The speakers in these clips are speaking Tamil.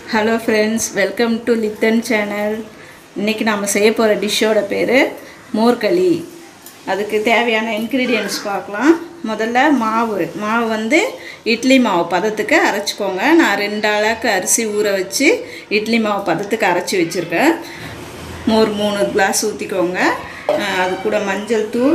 ஹலோ ஃப்ரெண்ட்ஸ், வெல்கம் டு லித்தன் சேனல். இன்றைக்கி நாம் செய்ய போகிற டிஷ்ஷோட பேர் மோர்களி. அதுக்கு தேவையான இன்க்ரீடியன்ட்ஸ் பார்க்கலாம். முதல்ல மாவு வந்து இட்லி மாவு பதத்துக்கு அரைச்சிக்கோங்க. நான் 2 அளவுக்கு அரிசி ஊற வச்சு இட்லி மாவு பதத்துக்கு அரைச்சி வச்சுருக்கேன். மோர் 3 கிளாஸ் ஊற்றிக்கோங்க. அது கூட மஞ்சள் தூள்,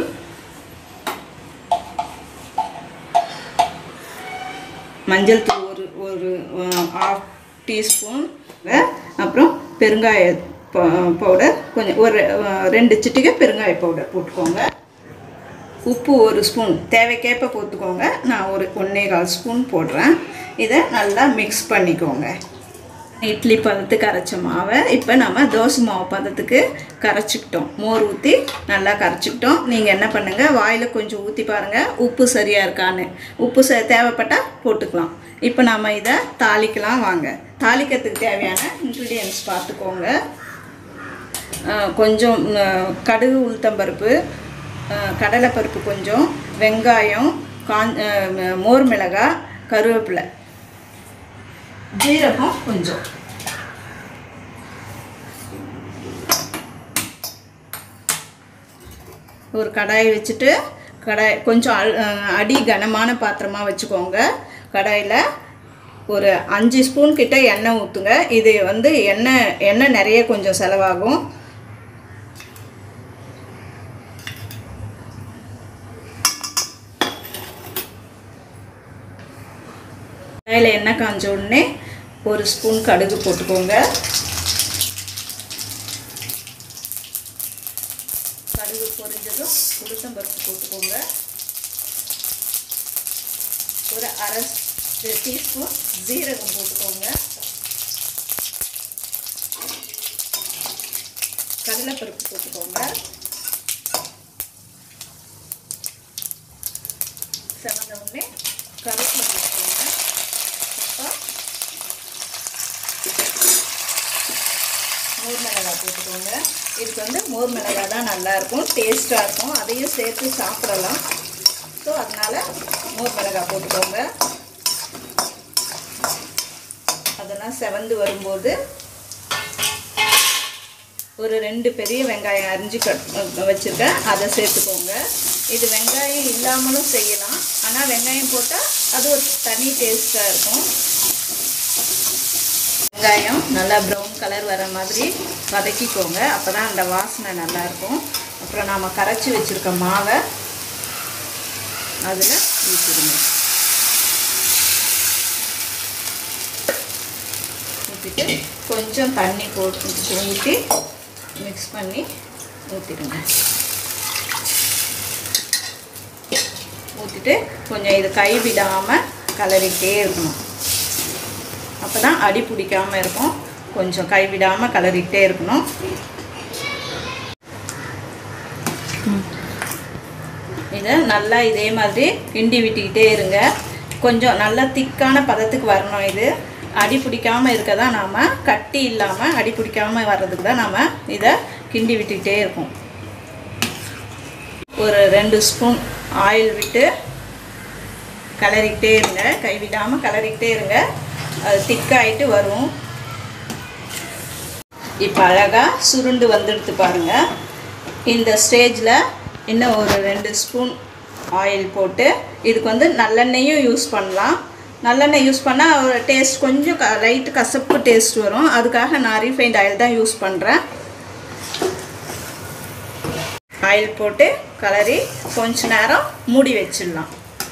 ஒரு 1/2 டீஸ்பூன், அப்புறம் பெருங்காய பவுடர் கொஞ்சம், ஒரு 2 சிட்டிகை பெருங்காய பவுடர் போட்டுக்கோங்க. உப்பு 1 ஸ்பூன் தேவைக்கேற்ப போட்டுக்கோங்க. நான் ஒரு 1.25 ஸ்பூன் போடுறேன். இதை நல்லா மிக்ஸ் பண்ணிக்கோங்க. இட்லி பதத்துக்கு அரைச்ச மாவை இப்போ நம்ம தோசை மாவு பதத்துக்கு கரைச்சிக்கிட்டோம். மோர் ஊற்றி நல்லா கரைச்சிக்கிட்டோம். நீங்கள் என்ன பண்ணுங்கள், வாயில் கொஞ்சம் ஊற்றி பாருங்கள் உப்பு சரியாக இருக்கான்னு. உப்பு தேவைப்பட்டால் போட்டுக்கலாம். இப்போ நம்ம இதை தாளிக்கலாம். வாங்க, தாளிக்கிறதுக்கு தேவையான இன்க்ரீடியன்ட்ஸ் பார்த்துக்கோங்க. கொஞ்சம் கடுகு, உளுத்தம்பருப்பு, கடலைப்பருப்பு கொஞ்சம், வெங்காயம், மோர் மிளகாய், கருவேப்பிலை, ஜீரகம் கொஞ்சம். ஒரு கடாய் வச்சுட்டு, கொஞ்சம் அடி கனமான பாத்திரமாக வச்சுக்கோங்க. கடாயில் ஒரு 5 ஸ்பூன் கிட்ட எண்ணெய் ஊற்றுங்க. இது வந்து எண்ணெய் நிறைய கொஞ்சம் செலவாகும். கடாயில் எண்ணெய் காஞ்ச உடனே 1 ஸ்பூன் கடுகு போட்டுக்கோங்க. கடுகு பொரிஞ்சதும் உளுத்தம்பருப்பு போட்டுக்கோங்க. ஒரு 1/2 டீஸ்பூன் ஜீரகம் போட்டுக்கோங்க. கடலைப்பருப்பு போட்டுக்கோங்க. செவந்த உடனே கருவேப்பிலை போட்டுக்கோங்க. மோர் மிளகாய் போட்டுக்கோங்க. இதுக்கு வந்து மோர் மிளகாய் தான் நல்லாயிருக்கும், டேஸ்ட்டாக இருக்கும். அதையும் சேர்த்து சாப்பிடலாம். ஸோ அதனால் மோர் மிளகாய் போட்டுக்கோங்க. அதெல்லாம் செவந்து வரும்போது ஒரு 2 பெரிய வெங்காயம் அரிஞ்சு வச்சுருக்கேன், அதை சேர்த்துக்கோங்க. இது வெங்காயம் இல்லாமலும் செய்யலாம், ஆனால் வெங்காயம் போட்டால் அது ஒரு தனி டேஸ்ட்டாக இருக்கும். வெங்காயம் நல்லா ப்ரௌன் கலர் வர மாதிரி வதக்கிக்கோங்க. அப்போ தான் அந்த வாசனை நல்லாயிருக்கும். அப்புறம் நாம் கரைச்சி வச்சுருக்க மாவை அதில் ஊற்றிடுங்க. ஊற்றிட்டு கொஞ்சம் தண்ணி போட்டு ஊற்றி மிக்ஸ் பண்ணி ஊற்றிடுங்க. ஊற்றிட்டு கொஞ்சம் இது கைவிடாமல் கலரிக்கிட்டே இருக்கணும். அப்போ தான் அடி பிடிக்காமல் இருக்கும். கொஞ்சம் கைவிடாமல் கலரிக்கிட்டே இருக்கணும். இதை நல்லா இதே மாதிரி கிண்டி விட்டுக்கிட்டே இருங்க. கொஞ்சம் நல்லா திக்கான பதத்துக்கு வரணும். இது அடி பிடிக்காமல் இருக்க தான் நாம், கட்டி இல்லாமல் அடி பிடிக்காமல் வர்றதுக்கு தான் நாம் இதை கிண்டி விட்டுக்கிட்டே இருக்கோம். ஒரு 2 ஸ்பூன் ஆயில் விட்டு கலரிக்கிட்டே இருங்க. கைவிடாமல் கலரிக்கிட்டே இருங்க. அது திக்காயிட்டு வரும். இப்போ அழகாக சுருண்டு வந்துடுத்து பாருங்கள். இந்த ஸ்டேஜில் இன்னும் ஒரு 2 ஸ்பூன் ஆயில் போட்டு, இதுக்கு வந்து நல்லெண்ணெயும் யூஸ் பண்ணலாம். நல்லெண்ணெய் யூஸ் பண்ணால் ஒரு டேஸ்ட் கொஞ்சம் லைட்டு கசப்பு டேஸ்ட் வரும். அதுக்காக நான் ரீஃபைண்ட் ஆயில் தான் யூஸ் பண்ணுறேன். ஆயில் போட்டு கலரி கொஞ்ச நேரம் மூடி வச்சிடலாம்.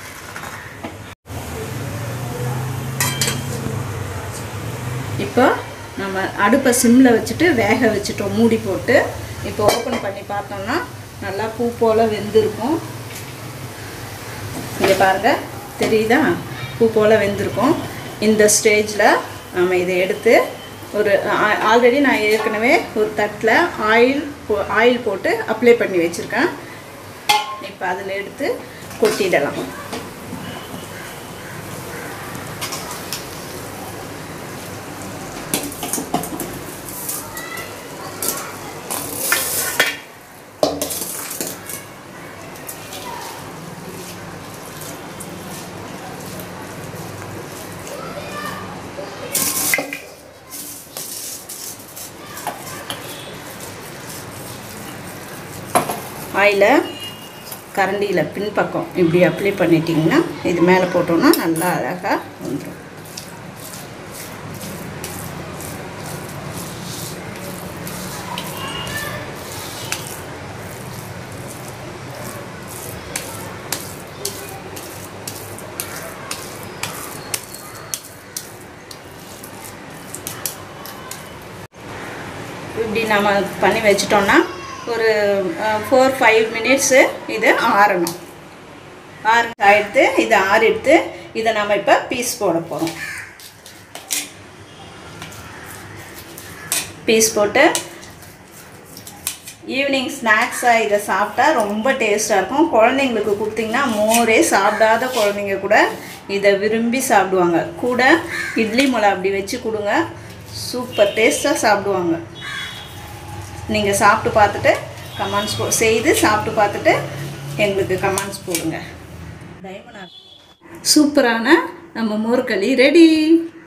இப்போ நம்ம அடுப்பை சிம்மில் வச்சுட்டு வேக வச்சுட்டோம், மூடி போட்டு. இப்போ ஓப்பன் பண்ணி பார்த்தோம்னா நல்லா பூ போல் வெந்திருக்கும். இங்கே பாருங்கள், தெரியுதா? பூ போல் வெந்திருக்கும். இந்த ஸ்டேஜில் நம்ம இதை எடுத்து ஒரு ஆல்ரெடி நான் ஏற்கனவே ஒரு தட்டில் ஆயில் போட்டு அப்ளை பண்ணி வச்சுருக்கேன். இப்போ அதில் எடுத்து கொட்டிடலாம். ஆயிலை கரண்டியில் பின்பக்கம் இப்படி அப்ளை பண்ணிட்டிங்கன்னா இது மேலே போட்டோன்னா நல்லா அழகாக வந்துடும். இப்படி நம்ம பண்ணி வச்சிட்டோம்னா ஒரு 4-5 மினிட்ஸு இது ஆறணும். ஆறிட்டு இதை ஆறிட்டு இதை நம்ம இப்போ பீஸ் போட போகிறோம். பீஸ் போட்டு ஈவினிங் ஸ்நாக்ஸாக இதை சாப்பிட்டா ரொம்ப டேஸ்ட்டாக இருக்கும். குழந்தைங்களுக்கு கொடுத்திங்கன்னா மோரே சாப்பிடாத குழந்தைங்க கூட இதை விரும்பி சாப்பிடுவாங்க. கூட இட்லி மொளை அப்படி வச்சு கொடுங்க, சூப்பர் டேஸ்ட்டாக சாப்பிடுவாங்க. நீங்கள் சாப்பிட்டு பார்த்துட்டு கமெண்ட்ஸ் செய்து சாப்பிட்டு பார்த்துட்டு எங்களுக்கு கமெண்ட்ஸ் போடுங்க. சூப்பரான நம்ம மோர்களி ரெடி.